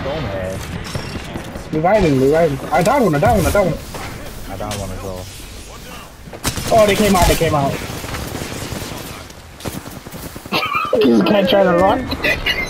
Storm here. Reviving. I down one. I don't want to go. Oh, they came out. This guy trying to run.